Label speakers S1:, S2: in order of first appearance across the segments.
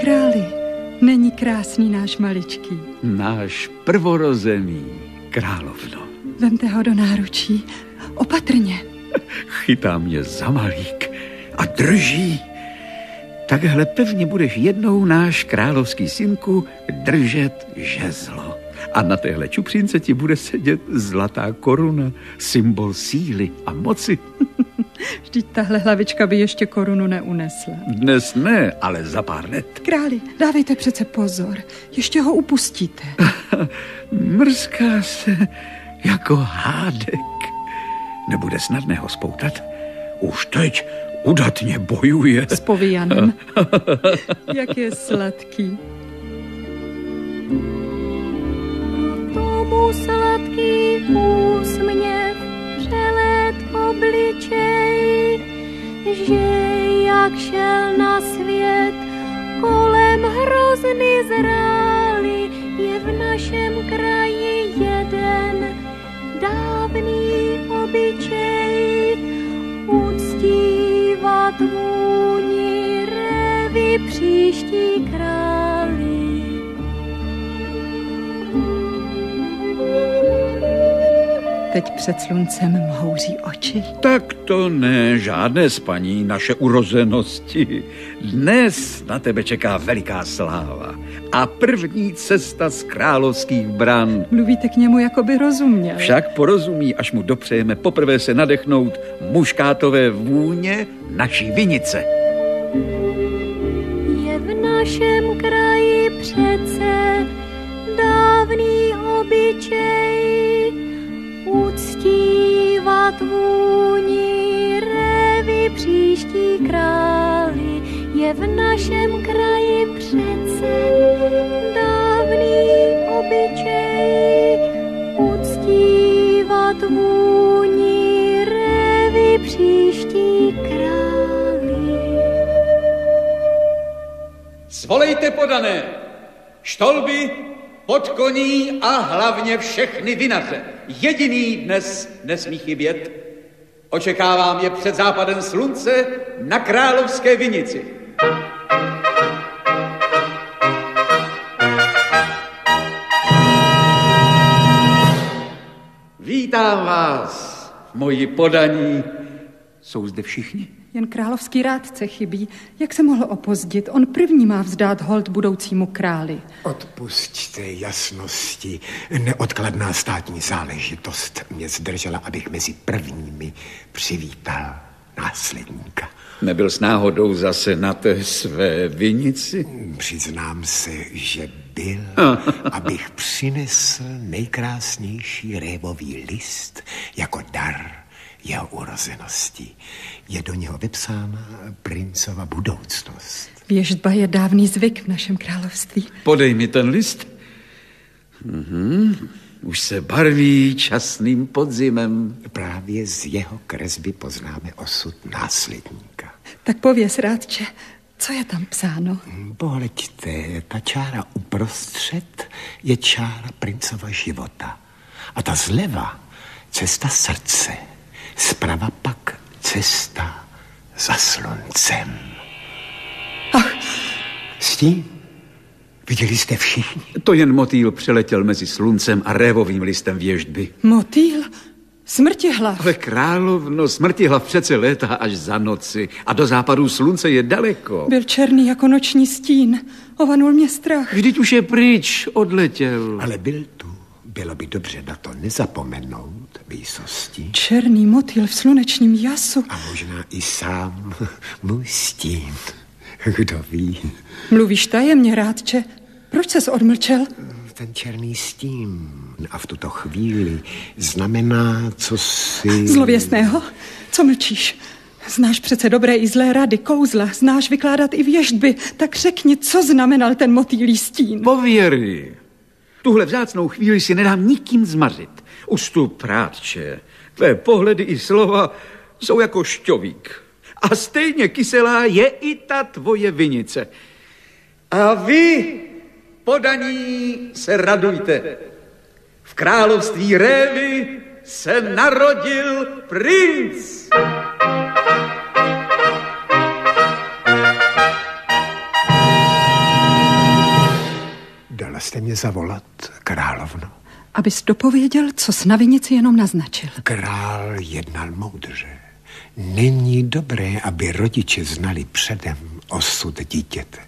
S1: králi, není krásný náš maličký?
S2: Náš prvorozený, královno.
S1: Vemte ho do náručí, opatrně.
S2: Chytá mě za malík a drží. Takhle pevně budeš jednou, náš královský synku, držet žezlo. A na téhle čupřince ti bude sedět zlatá koruna, symbol síly a moci.
S1: Vždyť tahle hlavička by ještě korunu neunesla.
S2: Dnes ne, ale za pár let.
S1: Králi, dávejte přece pozor, ještě ho upustíte.
S2: Mrská se jako hádek. Nebude snadné ho spoutat. Už teď udatně bojuje.
S1: S povíjanem. Jak je sladký.
S3: Tomu sladký úsměv, přelet obličej, že jak šel na svět, kolem hrozny zrály, je v našem kraji jeden dávný obyčej, uctívat vůni révy příští králi.
S1: Teď před sluncem mhouří oči.
S2: Tak to ne, žádné spaní, naše urozenosti. Dnes na tebe čeká veliká sláva a první cesta z královských bran.
S1: Mluvíte k němu, jako by rozuměl.
S2: Však porozumí, až mu dopřejeme poprvé se nadechnout muškátové vůně naší vinice.
S3: Je v našem kraji přece dávný obyčej, uctívat vůni révy příští králi. Je v našem kraji přece dávný obyčej, uctívat vůni révy příští králi.
S2: Svolejte podané, štolby, podkoní a hlavně všechny vinaře. Jediný dnes nesmí chybět. Očekávám je před západem slunce na královské vinici. Vítám vás, moji podaní. Jsou zde všichni?
S1: Jen královský rádce chybí. Jak se mohl opozdit? On první má vzdát hold budoucímu králi.
S4: Odpusťte jasnosti. Neodkladná státní záležitost mě zdržela, abych mezi prvními přivítal následníka.
S2: Nebyl s náhodou zase na té své vinici?
S4: Přiznám se, že byl, abych přinesl nejkrásnější révový list jako dar jeho urozenosti. Je do něho vypsána princova budoucnost.
S1: Věštba je dávný zvyk v našem království.
S2: Podej mi ten list. Už se barví časným podzimem.
S4: Právě z jeho kresby poznáme osud následníka.
S1: Tak pověz, rádče, co je tam psáno?
S4: Pohleďte, ta čára uprostřed je čára princova života. A ta zleva cesta srdce. Zprava pak cesta za sluncem.
S1: Ach.
S4: Stín? Viděli jste všichni?
S2: To jen motýl přeletěl mezi sluncem a révovým listem věštby.
S1: Motýl? Smrtihlav.
S2: Ale královno, smrtihlav přece létá až za noci a do západu slunce je daleko.
S1: Byl černý jako noční stín. Ovanul mě strach.
S2: Vždyť už je pryč, odletěl.
S4: Ale byl tu. Bylo by dobře na to nezapomenout, výsosti.
S1: Černý motýl v slunečním jasu.
S4: A možná i sám můj stín. Kdo ví?
S1: Mluvíš tajemně, rádče. Proč ses odmlčel?
S4: Ten černý stín a v tuto chvíli znamená cosi...
S1: Zlověstného? Co mlčíš? Znáš přece dobré i zlé rady, kouzla, znáš vykládat i věštby, tak řekni, co znamenal ten motýlí stín.
S2: Pověry. Tuhle vzácnou chvíli si nedám nikým zmařit. Ustup, rádče. Tvé pohledy i slova jsou jako šťovík. A stejně kyselá je i ta tvoje vinice. A vy, podaní, se radujte. V království révy se narodil princ.
S4: Chtěla jste mě zavolat, královno?
S1: Abys dopověděl, co s na vinici jenom naznačil.
S4: Král jednal moudře. Není dobré, aby rodiče znali předem osud dítěte.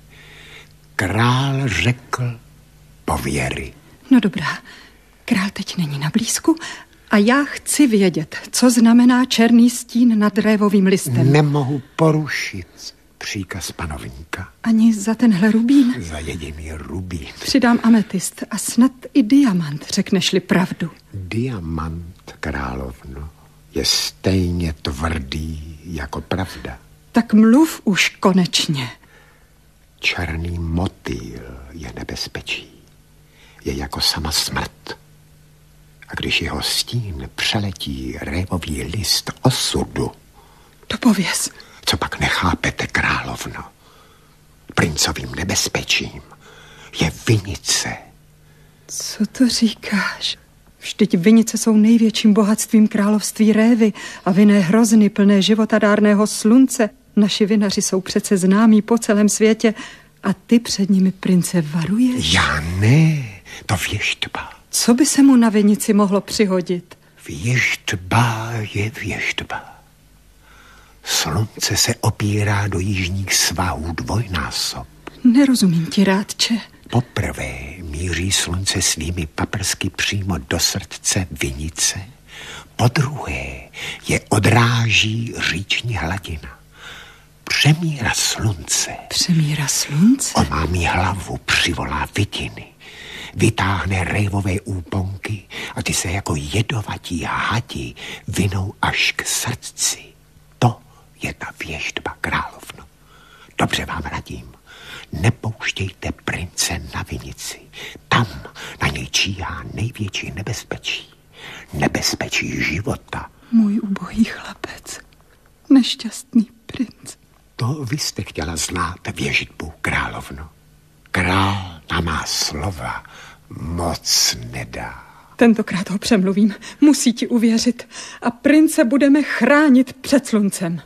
S4: Král řekl pověry.
S1: No dobrá, král teď není na blízku a já chci vědět, co znamená černý stín nad révovým listem.
S4: Nemohu porušit příkaz panovníka.
S1: Ani za tenhle rubín?
S4: Za jediný rubín.
S1: Přidám ametist a snad i diamant, řekneš-li pravdu.
S4: Diamant, královno, je stejně tvrdý jako pravda.
S1: Tak mluv už konečně.
S4: Černý motýl je nebezpečí. Je jako sama smrt. A když jeho stín přeletí révový list osudu...
S1: Dopověz.
S4: Co pak nechápete, královno? Princovým nebezpečím je vinice.
S1: Co to říkáš? Vždyť vinice jsou největším bohatstvím království révy a vinné hrozny plné životadárného slunce. Naši vinaři jsou přece známí po celém světě a ty před nimi, prince, varuješ?
S4: Já ne, to věštba.
S1: Co by se mu na vinici mohlo přihodit?
S4: Věštba je věštba. Slunce se opírá do jižních svahů dvojnásob.
S1: Nerozumím ti, rádče.
S4: Poprvé míří slunce svými paprsky přímo do srdce vinice. Podruhé je odráží říční hladina. Přemíra slunce.
S1: Přemíra slunce?
S4: Omámí hlavu, přivolá vidiny. Vytáhne révové úponky a ty se jako jedovatí hadi vinou až k srdci. To je ta věštba, královno. Dobře vám radím. Nepouštějte prince na vinici. Tam na něj číhá největší nebezpečí. Nebezpečí života.
S1: Můj ubohý chlapec. Nešťastný princ.
S4: To vy jste chtěla znát věštbu, královno. Král na má slova moc nedá.
S1: Tentokrát ho přemluvím. Musí ti uvěřit. A prince budeme chránit před sluncem.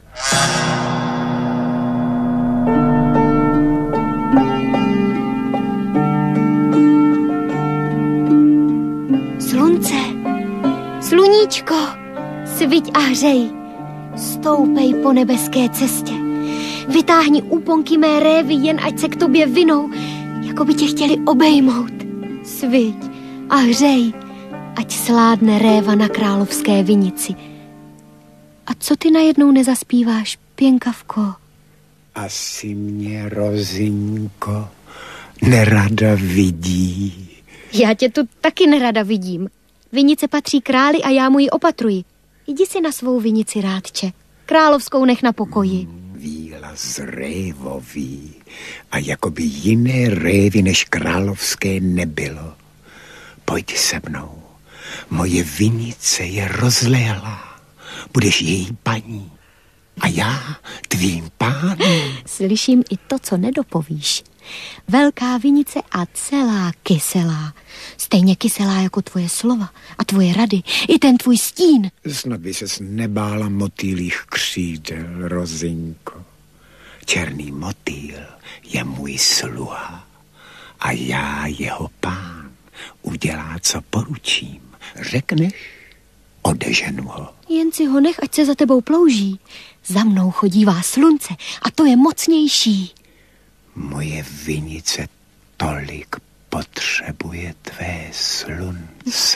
S3: Slunce, sluníčko, sviť a hřej, stoupej po nebeské cestě. Vytáhni úponky mé révy, jen ať se k tobě vinou, jako by tě chtěli obejmout. Sviť a hřej, ať sládne réva na královské vinici. A co ty najednou nezaspíváš, pěnkavko?
S4: Asi mě, Rozinko, nerada vidí.
S3: Já tě tu taky nerada vidím. Vinice patří králi a já mu ji opatruji. Jdi si na svou vinici, rádče. Královskou nech na pokoji.
S4: Výlaz révový a jakoby jiné révy než královské nebylo. Pojď se mnou. Moje vinice je rozléhlá. Budeš její paní. A já tvým pánem.
S3: Slyším i to, co nedopovíš. Velká vinice a celá kyselá. Stejně kyselá jako tvoje slova a tvoje rady. I ten tvůj stín.
S4: Snad by ses nebála motýlích křídel, Rozinko. Černý motýl je můj sluha a já jeho pán. Udělá, co poručím. Řekneš, odeženu ho.
S3: Jen si ho nech, ať se za tebou plouží. Za mnou chodívá slunce a to je mocnější.
S4: Moje vinice tolik potřebuje tvé slunce.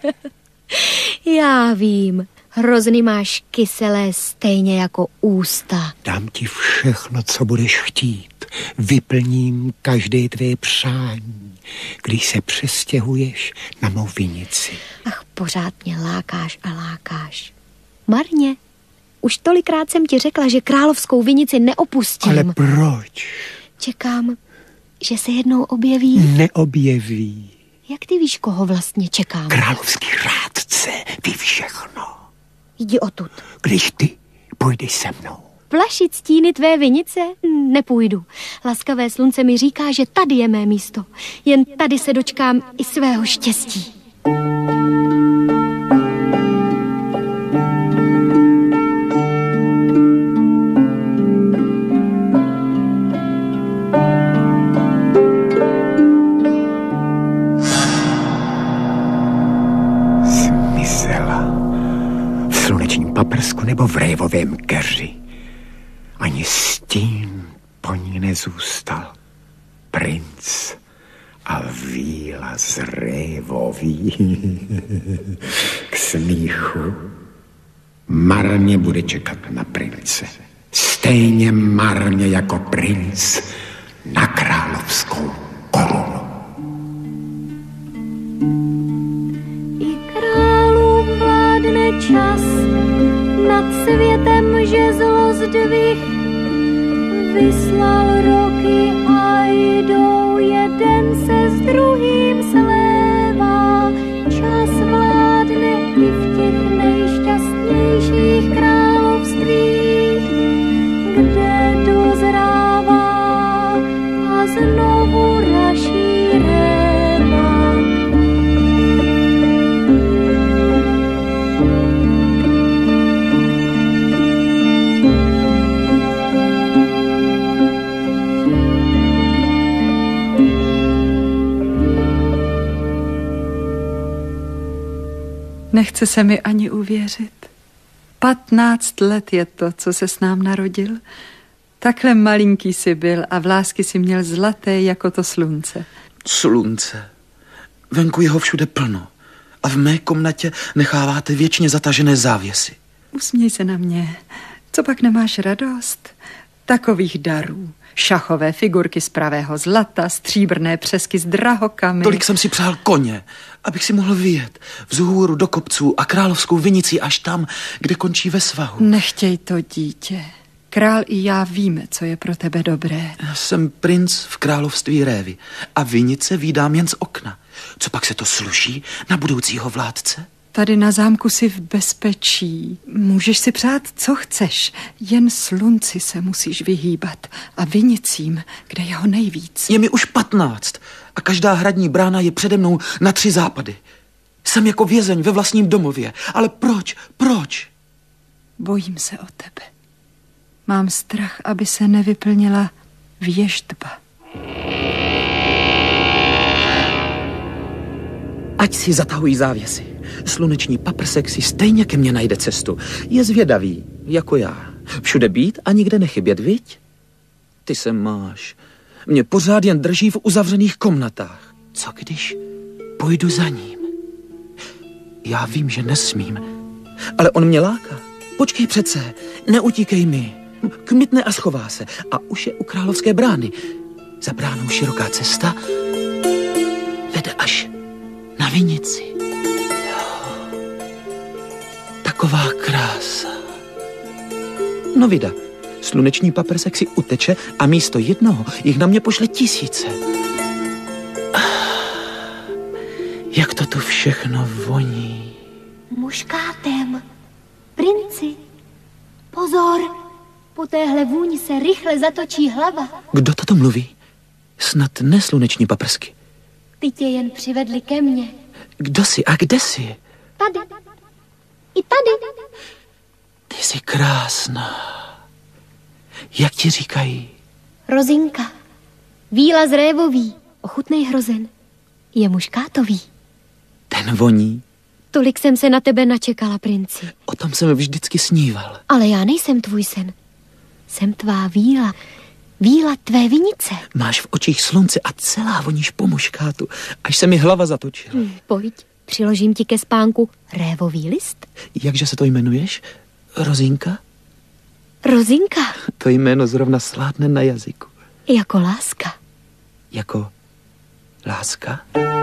S3: Já vím, hrozny máš kyselé stejně jako ústa.
S4: Dám ti všechno, co budeš chtít. Vyplním každé tvé přání, když se přestěhuješ na mou vinici.
S3: Ach, pořád mě lákáš a lákáš. Marně, už tolikrát jsem ti řekla, že královskou vinici neopustím.
S4: Ale proč?
S3: Čekám, že se jednou objeví.
S4: Neobjeví.
S3: Jak ty víš, koho vlastně čekám?
S4: Královský rádce ví všechno.
S3: Jdi odtud.
S4: Když ty půjdeš se mnou.
S3: Plašit stíny tvé vinice? Nepůjdu. Laskavé slunce mi říká, že tady je mé místo. Jen tady se dočkám i svého štěstí.
S4: nebo v révovém keři. Ani stín po ní nezůstal. Princ a víla z révový k smíchu. Marně bude čekat na prince. Stejně marně jako princ na královskou korunu.
S3: I králům vládne čas, nad světem žezlo zdvih, vyslal roky a jdou, jeden se s druhým slévá. Čas vládne i v těch nejšťastnějších královstvích, kde dozrává a znovu raší réva.
S1: Nechce se mi ani uvěřit. 15 let je to, co se s nám narodil. Takhle malinký jsi byl a vlásky si měl zlaté jako to slunce.
S5: Slunce. Venku jeho všude plno. A v mé komnatě necháváte věčně zatažené závěsy.
S1: Usměj se na mě. Co pak nemáš radost? Takových darů. Šachové figurky z pravého zlata, stříbrné přesky s drahokamy.
S5: Tolik jsem si přál koně, abych si mohl vyjet vzhůru do kopců a královskou vinici až tam, kde končí ve svahu.
S1: Nechtěj to, dítě. Král i já víme, co je pro tebe dobré.
S5: Jsem princ v království révy a vinice vídám jen z okna. Co pak se to sluší na budoucího vládce?
S1: Tady na zámku jsi v bezpečí. Můžeš si přát, co chceš. Jen slunci se musíš vyhýbat a vinicím, kde je ho nejvíc.
S5: Je mi už 15 a každá hradní brána je přede mnou na 3 západy. Jsem jako vězeň ve vlastním domově. Ale proč?
S1: Bojím se o tebe. Mám strach, aby se nevyplnila věštba.
S5: Ať si zatahují závěsy. Sluneční paprsek si stejně ke mně najde cestu. Je zvědavý, jako já. Všude být a nikde nechybět, viď? Ty se máš. Mě pořád jen drží v uzavřených komnatách. Co když půjdu za ním? Já vím, že nesmím, ale on mě láká. Počkej přece, neutíkej mi. Kmitne a schová se a už je u královské brány. Za bránou široká cesta vede až na vinici. Taková krása. No vida, sluneční paprsek si uteče a místo jednoho jich na mě pošle 1000. Jak to tu všechno voní.
S3: Muškátem. Princi, pozor, po téhle vůni se rychle zatočí hlava.
S5: Kdo to mluví? Snad ne sluneční paprsky.
S3: Ty tě jen přivedli ke mně.
S5: Kdo jsi a kde jsi?
S3: Tady. I tady.
S5: Ty jsi krásná. Jak ti říkají?
S3: Rozinka. Víla z révový. Ochutnej hrozen. Je muškátový.
S5: Ten voní.
S3: Tolik jsem se na tebe načekala, princi.
S5: O tom jsem vždycky sníval.
S3: Ale já nejsem tvůj sen. Jsem tvá víla. Víla tvé vinice.
S5: Máš v očích slunce a celá voníš po muškátu, až se mi hlava zatočila.
S3: Pojď, přiložím ti ke spánku révový list.
S5: Jakže se to jmenuješ? Rozinka?
S3: Rozinka.
S5: To jméno zrovna slátne na jazyku.
S3: Jako láska.
S5: Jako láska?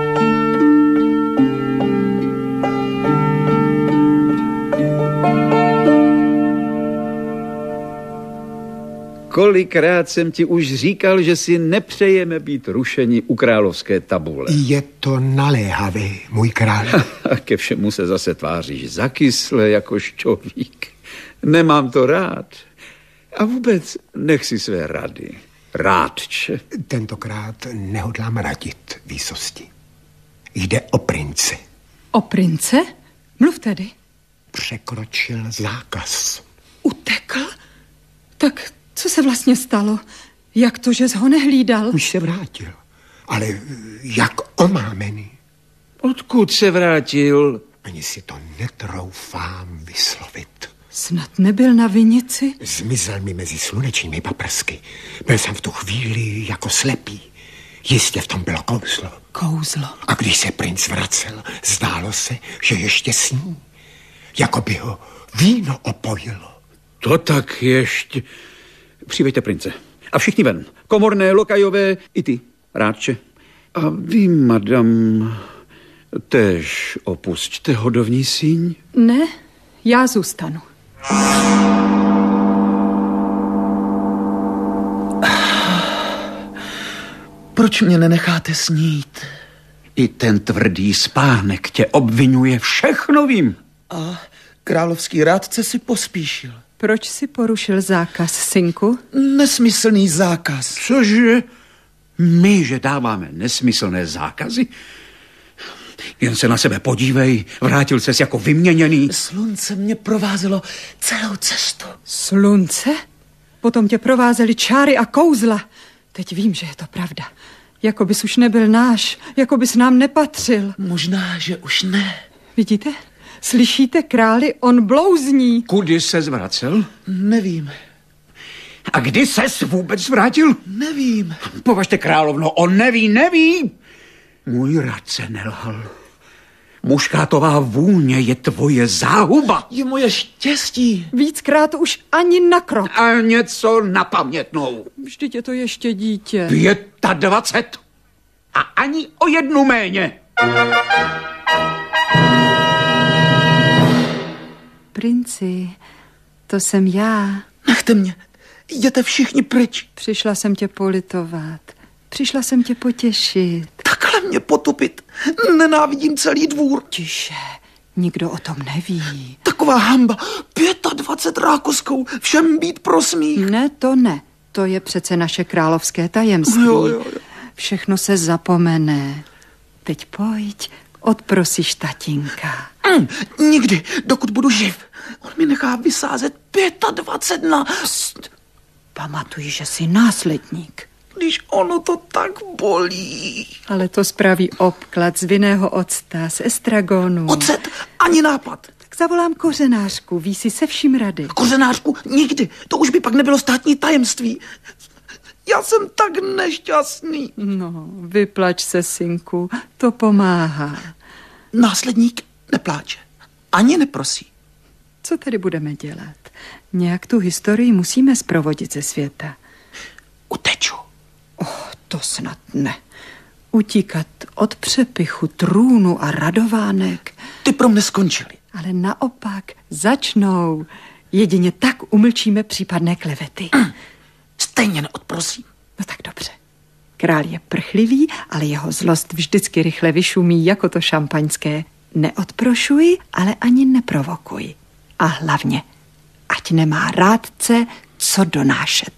S2: Kolikrát jsem ti už říkal, že si nepřejeme být rušeni u královské tabule.
S4: Je to naléhavé, můj král.
S2: A ke všemu se zase tváříš zakysle jako šťovík. Nemám to rád. A vůbec nech si své rady. Rádče.
S4: Tentokrát nehodlám radit, výsosti. Jde o prince.
S1: O prince? Mluv tedy.
S4: Překročil zákaz.
S1: Utekl? Tak co se vlastně stalo? Jak to, že jsi ho nehlídal?
S4: Už se vrátil, ale jak omámený.
S2: Odkud se vrátil?
S4: Ani si to netroufám vyslovit.
S1: Snad nebyl na vinici?
S4: Zmizel mi mezi slunečními paprsky. Byl jsem v tu chvíli jako slepý. Jistě v tom bylo kouzlo.
S1: Kouzlo.
S4: A když se princ vracel, zdálo se, že ještě sní. Jako by ho víno opojilo.
S2: To tak ještě... Přivejte prince. A všichni ven. Komorné, lokajové, i ty, rádče. A vy, madam, též opusťte hodovní síň?
S1: Ne, já zůstanu.
S5: Proč mě nenecháte snít?
S2: I ten tvrdý spánek tě obvinuje všechno vím.
S5: A královský rádce si pospíšil.
S1: Proč si porušil zákaz, synku?
S5: Nesmyslný zákaz.
S2: Cože? My, že dáváme nesmyslné zákazy? Jen se na sebe podívej, vrátil ses jako vyměněný.
S5: Slunce mě provázelo celou cestu.
S1: Slunce? Potom tě provázely čáry a kouzla. Teď vím, že je to pravda. Jako bys už nebyl náš, jako bys nám nepatřil.
S5: Možná, že už ne.
S1: Vidíte? Slyšíte, králi, on blouzní.
S2: Kudy ses vracel?
S5: Nevím.
S2: A kdy ses vůbec vrátil?
S5: Nevím.
S2: Považte, královno, on neví. Můj rádce nelhal. Muškátová vůně je tvoje záhuba.
S5: Je moje štěstí.
S1: Víckrát už ani na krok.
S2: A něco na pamětnou.
S1: Vždyť je to ještě dítě.
S2: 25. A ani o 1 méně.
S1: Princi, to jsem já.
S5: Nechte mě. Jděte všichni pryč.
S1: Přišla jsem tě politovat. Přišla jsem tě potěšit.
S5: Takhle mě potopit. Nenávidím celý dvůr.
S1: Tiše, nikdo o tom neví.
S5: Taková hamba. 25 rákoskou. Všem být prosmích.
S1: Ne, to ne. To je přece naše královské tajemství.
S5: Jo.
S1: Všechno se zapomene. Teď pojď, odprosíš tatínka.
S5: Nikdy, dokud budu živ. On mi nechá vysázet 25 na...
S1: Pst, pamatuj, že jsi následník.
S5: Když ono to tak bolí.
S1: Ale to spraví obklad z vinného octa, z estragonu.
S5: Ocet, ani nápad.
S1: Tak zavolám kořenářku, ví si se vším rady.
S5: Kořenářku, nikdy. To už by pak nebylo státní tajemství. Já jsem tak nešťastný.
S1: No, vyplač se, synku, to pomáhá.
S5: Následník nepláče, ani neprosí.
S1: Co tedy budeme dělat? Nějak tu historii musíme zprovodit ze světa.
S5: Uteču.
S1: To snad ne. Utíkat od přepichu, trůnu a radovánek.
S5: Ty pro mne skončili.
S1: Ale naopak začnou. Jedině tak umlčíme případné klevety.
S5: Stejně neodprosím.
S1: No tak dobře. Král je prchlivý, ale jeho zlost vždycky rychle vyšumí jako to šampaňské. Neodprošuj, ale ani neprovokuj. A hlavně, ať nemá rádce co donášet.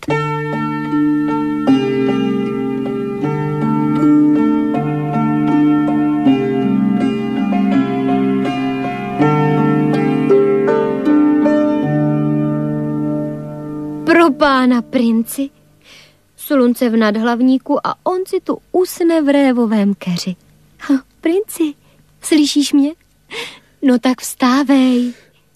S3: Pro pána, princi. Slunce v nadhlavníku a on si tu usne v révovém keři. Princi, slyšíš mě? No tak vstávej.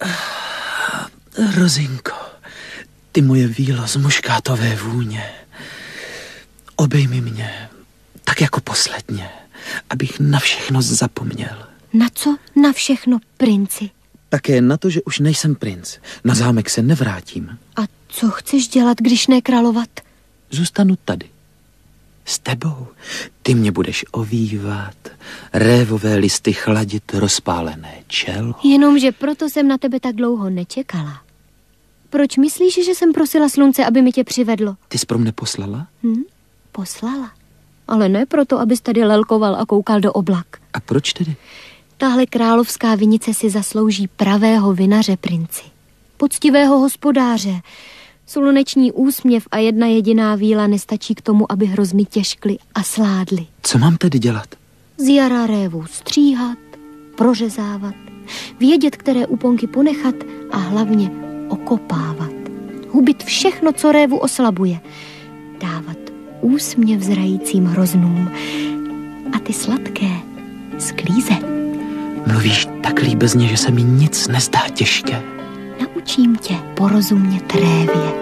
S5: Rozinko, ty moje vílo z muškátové vůně. Obejmi mě, tak jako posledně, abych na všechno zapomněl.
S3: Na co? Na všechno, princi.
S5: Také na to, že už nejsem princ. Na zámek se nevrátím.
S3: A co chceš dělat, když ne královat?
S5: Zůstanu tady. S tebou. Ty mě budeš ovývat, révové listy chladit rozpálené čelo.
S3: Jenomže proto jsem na tebe tak dlouho nečekala. Proč myslíš, že jsem prosila slunce, aby mi tě přivedlo?
S5: Ty jsi pro mne poslala?
S3: Poslala. Ale ne proto, abys tady lelkoval a koukal do oblak.
S5: A proč tedy?
S3: Tahle královská vinice si zaslouží pravého vinaře, princi. Poctivého hospodáře. Sluneční úsměv a jedna jediná víla nestačí k tomu, aby hrozny těžkly a sládly.
S5: Co mám tedy dělat?
S3: Z jara révu stříhat, prořezávat, vědět, které úponky ponechat a hlavně okopávat. Hubit všechno, co révu oslabuje. Dávat úsměv zrajícím hroznům a ty sladké sklízet.
S5: Mluvíš tak líbezně, že se mi nic nezdá těžké.
S3: Nauč naučím tě porozumět révě.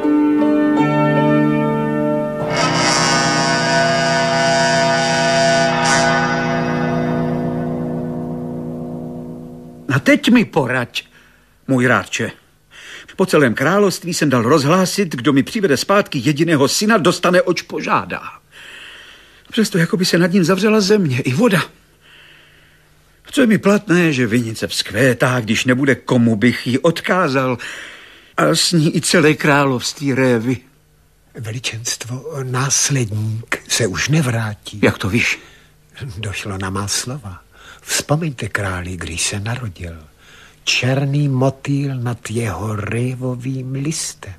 S2: A teď mi poraď, můj rádče. Po celém království jsem dal rozhlásit, kdo mi přivede zpátky jediného syna, dostane, oč požádá. Přesto jako by se nad ním zavřela země i voda. Co je mi platné, že vinice vzkvétá, když nebude, komu bych ji odkázal, a s ní i celé království révy.
S4: Veličenstvo, následník se už nevrátí.
S2: Jak to víš?
S4: Došlo na má slova. Vzpomeňte králi, když se narodil. Černý motýl nad jeho révovým listem.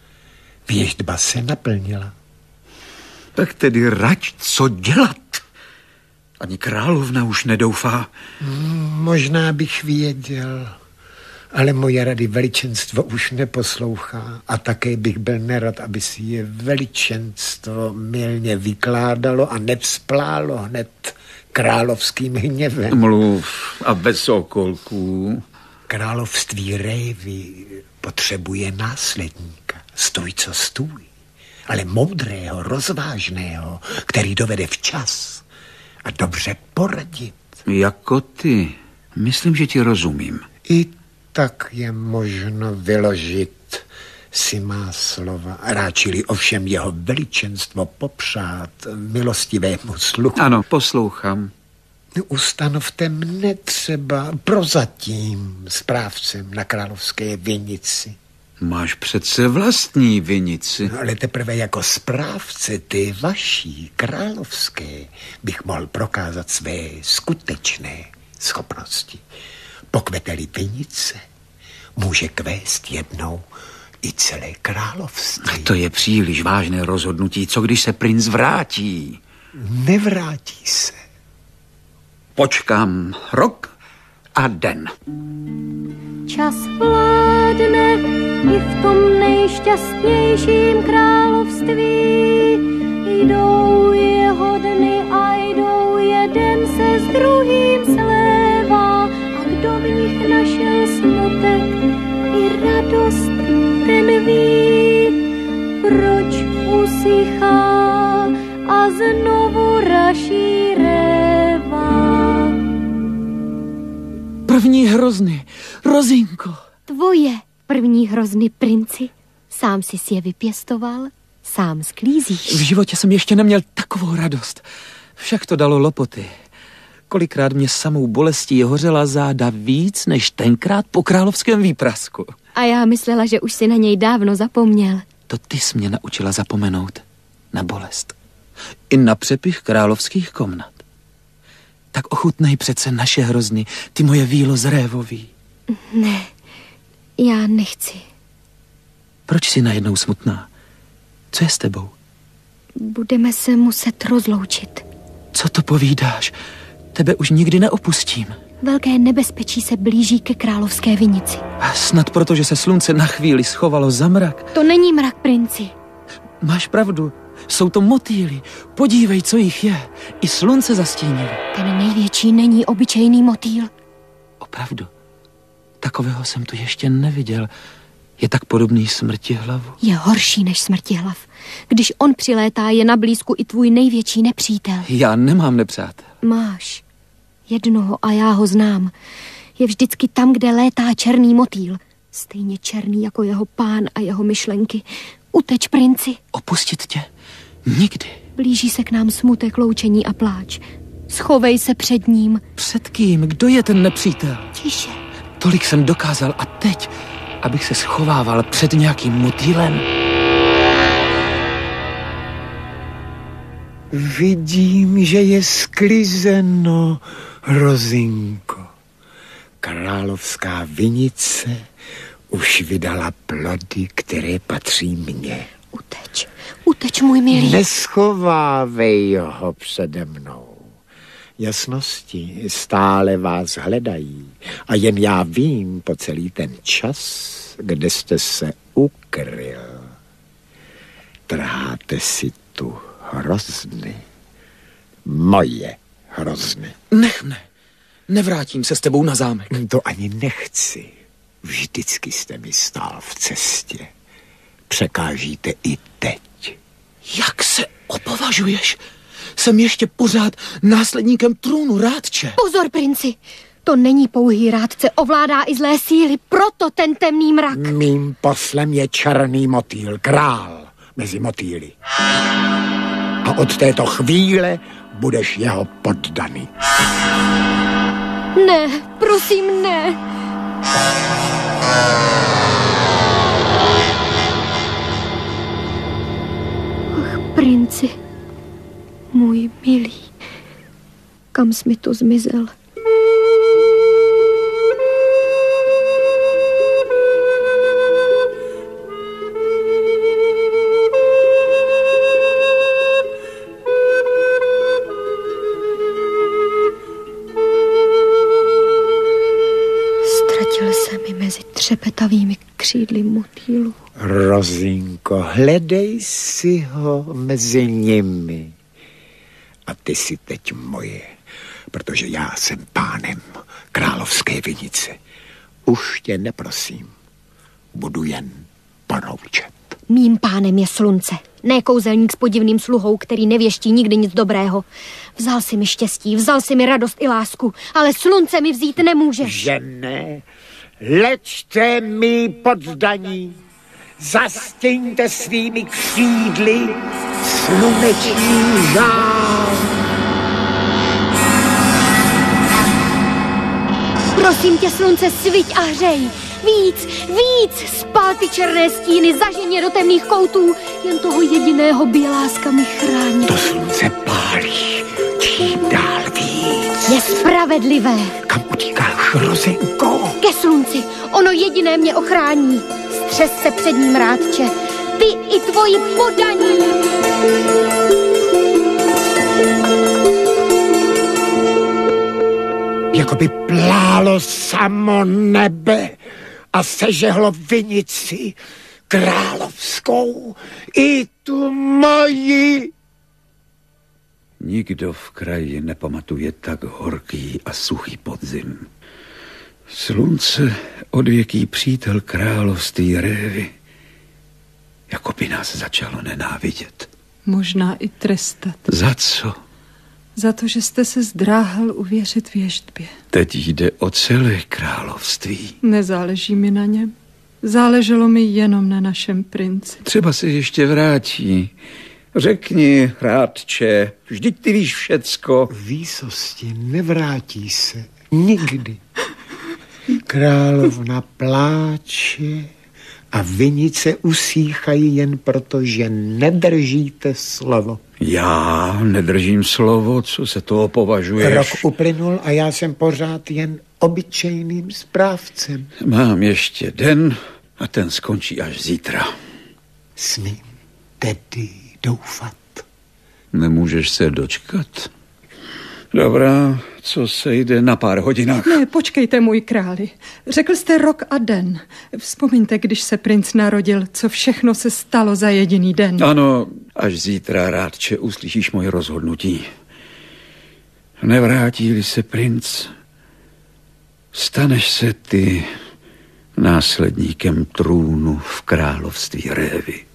S4: Věštba se naplnila.
S2: Tak tedy raď, co dělat? Ani královna už nedoufá.
S4: Možná bych věděl, ale moje rady veličenstvo už neposlouchá a také bych byl nerad, aby si je veličenstvo mylně vykládalo a nevzplálo hned královským hněvem.
S2: Mluv a bez okolků.
S4: Království révy potřebuje následníka. Stůj, co stůj. Ale moudrého, rozvážného, který dovede včas a dobře poradit.
S2: Jako ty. Myslím, že ti rozumím.
S4: I tak je možno vyložit si má slova. Ráčili ovšem jeho veličenstvo popřát milostivému sluhu.
S2: Ano, poslouchám.
S4: Ustanovte mne třeba prozatím správcem na královské vinici.
S2: Máš přece vlastní vinici.
S4: Ale teprve jako správce ty vaší královské bych mohl prokázat své skutečné schopnosti. Pokveteli vinice může kvést jednou i celé království.
S2: A to je příliš vážné rozhodnutí. Co když se princ vrátí?
S4: Nevrátí se.
S2: Počkám rok a den.
S3: Čas vládne i v tom nejšťastnějším království. Jdou jeho dny a jdou, jeden se s druhým slévá. A kdo v nich našel smutek i radost, ten ví, proč usychá a znovu raší réva.
S5: První hrozny, Rozinko.
S3: Tvoje první hrozny, princi. Sám jsi si je vypěstoval, sám sklízíš.
S5: V životě jsem ještě neměl takovou radost. Však to dalo lopoty. Kolikrát mě samou bolestí hořela záda víc, než tenkrát po královském výprasku.
S3: A já myslela, že už si na něj dávno zapomněl.
S5: To ty jsi mě naučila zapomenout na bolest. I na přepich královských komnat. Tak ochutnej přece naše hrozny, ty moje vílo z révový.
S3: Ne, já nechci.
S5: Proč jsi najednou smutná? Co je s tebou?
S3: Budeme se muset rozloučit.
S5: Co to povídáš? Tebe už nikdy neopustím.
S3: Velké nebezpečí se blíží ke královské vinici.
S5: A snad proto, že se slunce na chvíli schovalo za mrak.
S3: To není mrak, princi.
S5: Máš pravdu, jsou to motýly. Podívej, co jich je. I slunce zastínilo.
S3: Ten největší není obyčejný motýl.
S5: Opravdu, takového jsem tu ještě neviděl. Je tak podobný smrtihlavu.
S3: Je horší než smrtihlav. Když on přilétá, je na blízku i tvůj největší nepřítel.
S5: Já nemám nepřátel.
S3: Máš. Jednoho a já ho znám. Je vždycky tam, kde létá černý motýl. Stejně černý jako jeho pán a jeho myšlenky. Uteč, princi.
S5: Opustit tě? Nikdy.
S3: Blíží se k nám smutek, loučení a pláč. Schovej se před ním.
S5: Před kým? Kdo je ten nepřítel?
S3: Tiše.
S5: Tolik jsem dokázal a teď, abych se schovával před nějakým motýlem.
S4: Vidím, že je sklizeno, Rozinko. Královská vinice už vydala plody, které patří mně.
S3: Uteč, můj milý.
S4: Neschovávej ho přede mnou. Jasnosti stále vás hledají a jen já vím po celý ten čas, kde jste se ukryl. Trháte si tu hrozny. Moje hrozny.
S5: Nech mne. Nevrátím se s tebou na zámek.
S4: To ani nechci. Vždycky jste mi stál v cestě. Překážíte i teď.
S5: Jak se opovažuješ? Jsem ještě pořád následníkem trůnu, rádče.
S3: Pozor, princi! To není pouhý rádce, ovládá i zlé síly, proto ten temný mrak.
S4: Mým poslem je černý motýl, král mezi motýly. A od této chvíle budeš jeho poddaný.
S3: Ne, prosím, ne. Ach, princi, můj milý, kam jsi mi to zmizel? Mezi třepetavými křídly motýlů.
S4: Rozinko, hledej si ho mezi nimi. A ty si teď moje, protože já jsem pánem královské vinice. Už tě neprosím, budu jen poroučet.
S3: Mým pánem je slunce, ne kouzelník s podivným sluhou, který nevěští nikdy nic dobrého. Vzal si mi štěstí, vzal si mi radost i lásku, ale slunce mi vzít nemůžeš.
S4: Že ne? Lečte mi poddaní, zastěňte svými křídly sluneční žár.
S3: Prosím tě, slunce, sviť a hřej. Víc, víc, spál ty černé stíny, zažeň je do temných koutů. Jen toho jediného běláska mi chrání.
S4: To slunce pálí, čím dál víc.
S3: Je spravedlivé.
S4: Kam utíkáš, Rozinko?
S3: Ke slunci, ono jediné mě ochrání. Střes se před ním, rádče, ty i tvoji poddaní.
S4: Jako by plálo samo nebe a sežehlo vinici královskou i tu moji.
S2: Nikdo v kraji nepamatuje tak horký a suchý podzim. Slunce, odvěký přítel království révy, jako by nás začalo nenávidět.
S1: Možná i trestat.
S2: Za co?
S1: Za to, že jste se zdráhal uvěřit věštbě.
S2: Teď jde o celé království.
S1: Nezáleží mi na něm. Záleželo mi jenom na našem princi.
S2: Třeba se ještě vrátí. Řekni, rádče, vždyť ty víš všecko.
S4: Výsosti nevrátí se nikdy. Královna pláče a vinice usíchají jen proto, že nedržíte slovo.
S2: Já nedržím slovo, co se toho považuješ?
S4: Rok uplynul a já jsem pořád jen obyčejným správcem.
S2: Mám ještě den a ten skončí až zítra.
S4: Smím tedy doufat.
S2: Nemůžeš se dočkat? Dobrá, co se jde na pár hodinách?
S1: Ne, počkejte, můj králi. Řekl jste rok a den. Vzpomeňte, když se princ narodil, co všechno se stalo za jediný den.
S2: Ano, až zítra, rádče, uslyšíš moje rozhodnutí. Nevrátí-li se princ, staneš se ty následníkem trůnu v království révy.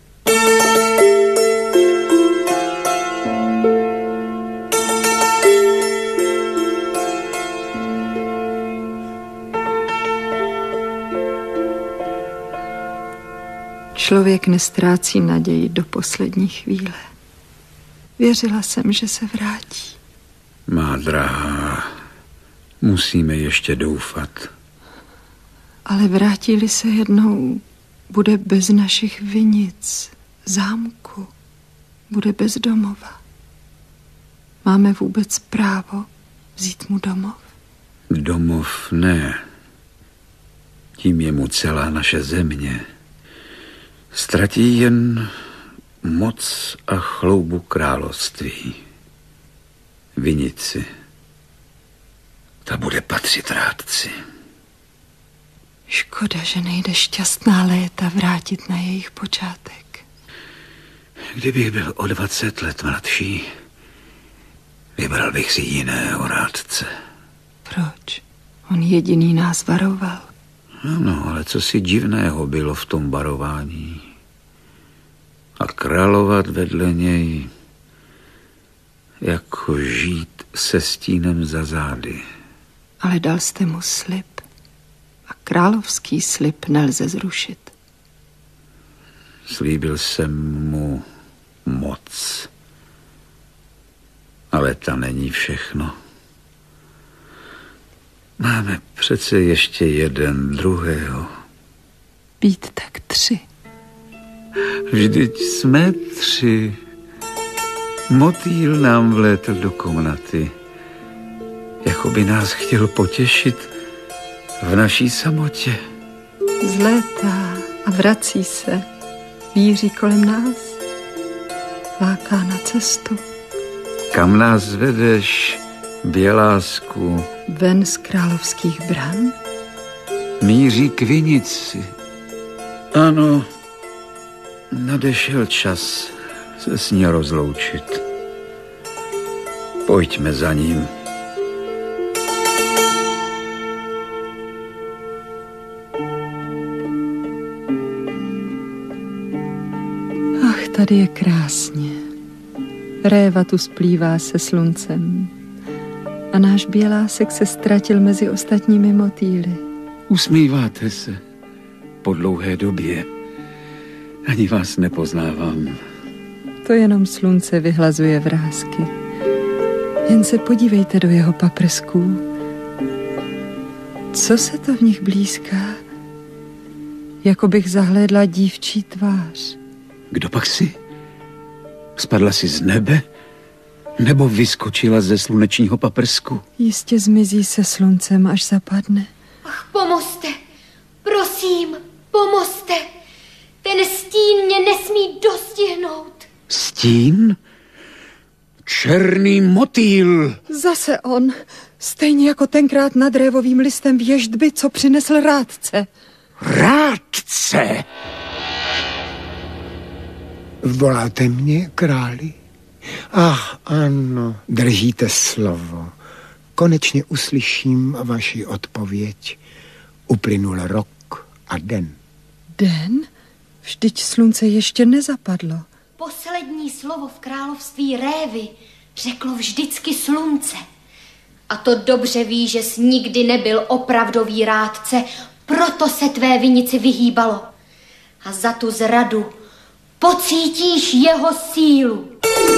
S1: Člověk nestrácí naději do poslední chvíle. Věřila jsem, že se vrátí.
S2: Má drahá, musíme ještě doufat.
S1: Ale vrátí-li se jednou, bude bez našich vinic, zámku, bude bez domova. Máme vůbec právo vzít mu domov?
S2: Domov ne. Tím je mu celá naše země. Ztratí jen moc a chloubu království. Vinici. Ta bude patřit rádci.
S1: Škoda, že nejde šťastná léta vrátit na jejich počátek.
S2: Kdybych byl o 20 let mladší, vybral bych si jiného rádce.
S1: Proč? On jediný nás varoval.
S2: Ano, ale co si divného bylo v tom barování. A královat vedle něj, jako žít se stínem za zády.
S1: Ale dal jste mu slib. A královský slib nelze zrušit.
S2: Slíbil jsem mu moc. Ale ta není všechno. Máme přece ještě jeden druhého.
S1: Být tak 3.
S2: Vždyť jsme 3. Motýl nám vlétl do komnaty. Jako by nás chtěl potěšit v naší samotě.
S1: Zlétá a vrací se. Víří kolem nás. Láká na cestu.
S2: Kam nás vedeš, bělásku?
S1: Ven z královských bran?
S2: Míří k vinici. Ano, nadešel čas se s ní rozloučit. Pojďme za ním.
S1: Ach, tady je krásně. Réva tu splývá se sluncem. A náš bělásek se ztratil mezi ostatními motýly.
S2: Usmíváte se po dlouhé době. Ani vás nepoznávám.
S1: To jenom slunce vyhlazuje vrásky. Jen se podívejte do jeho paprsků. Co se to v nich blízká? Jako bych zahlédla dívčí tvář.
S2: Kdo pak jsi? Spadla jsi z nebe? Nebo vyskočila ze slunečního paprsku?
S1: Jistě zmizí se sluncem, až zapadne.
S3: Ach, pomozte, prosím, pomozte. Ten stín mě nesmí dostihnout.
S2: Stín? Černý motýl.
S1: Zase on, stejně jako tenkrát nad révovým listem věždby, co přinesl rádce.
S2: Rádce!
S4: Voláte mě, králi? Ach, ano, držíte slovo. Konečně uslyším vaši odpověď. Uplynul rok a den.
S1: Den? Vždyť slunce ještě nezapadlo.
S3: Poslední slovo v království Révy řeklo vždycky slunce. A to dobře ví, že jsi nikdy nebyl opravdový rádce, proto se tvé vinici vyhýbalo. A za tu zradu pocítíš jeho sílu.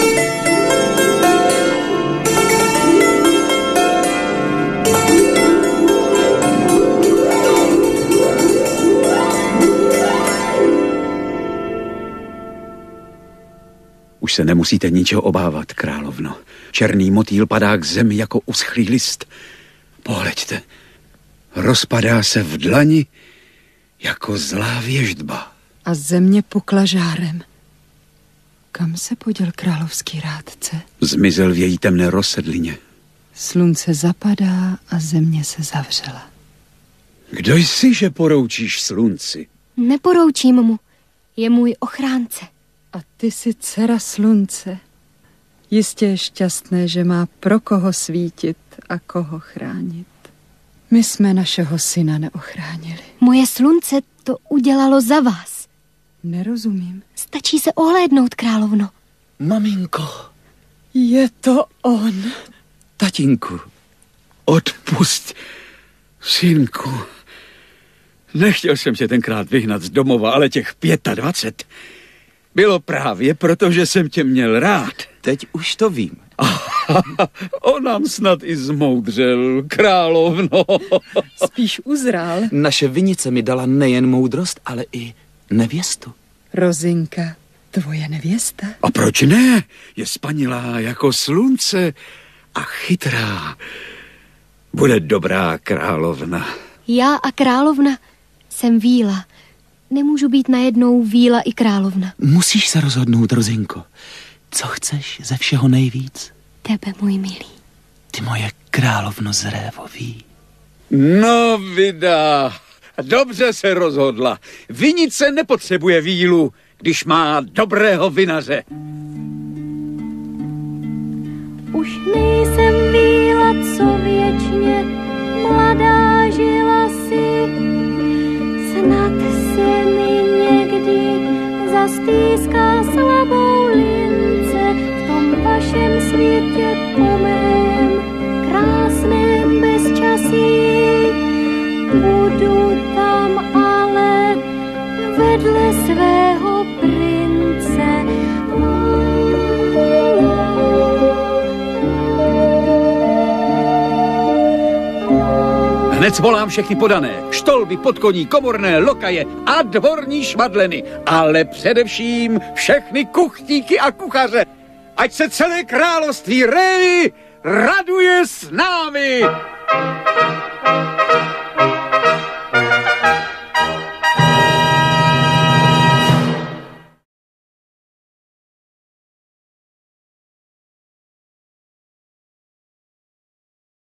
S2: Už se nemusíte ničeho obávat, královno. Černý motýl padá k zemi jako uschlý list. Pohleďte, rozpadá se v dlani jako zlá věždba.
S1: A země pukla žárem. Kam se poděl královský rádce?
S2: Zmizel v její temné rozsedlině.
S1: Slunce zapadá a země se zavřela.
S2: Kdo jsi, že poroučíš slunci?
S3: Neporoučím mu, je můj ochránce.
S1: A ty jsi dcera slunce. Jistě je šťastné, že má pro koho svítit a koho chránit. My jsme našeho syna neochránili.
S3: Moje slunce to udělalo za vás.
S1: Nerozumím.
S3: Stačí se ohlédnout, královno.
S5: Maminko.
S1: Je to on.
S5: Tatínku.
S2: Odpusť, synku. Nechtěl jsem tě tenkrát vyhnat z domova, ale těch 25 bylo právě proto, že jsem tě měl rád.
S5: Teď už to vím.
S2: On nám snad i zmoudřel, královno.
S1: Spíš uzrál.
S5: Naše vinice mi dala nejen moudrost, ale i nevěstu.
S1: Rozinka, tvoje nevěsta?
S2: A proč ne? Je spanilá jako slunce a chytrá. Bude dobrá královna.
S3: Já a královna jsem víla. Nemůžu být najednou víla i královna.
S5: Musíš se rozhodnout, Rozinko. Co chceš ze všeho nejvíc?
S3: Tebe, můj milý.
S5: Ty moje královno z Révový.
S2: No, vydá. Dobře se rozhodla. Vinice nepotřebuje vílu, když má dobrého vinaře.
S3: Už nejsem víla, co věčně mladá žila si. světě po mém krásném bezčasí. Budu tam ale vedle svého prince.
S2: Hned svolám všechny podané, štolby, podkoní, komorné, lokaje a dvorní šmadleny, ale především všechny kuchtíky a kuchaře. Ať se celé království Révy raduje s námi!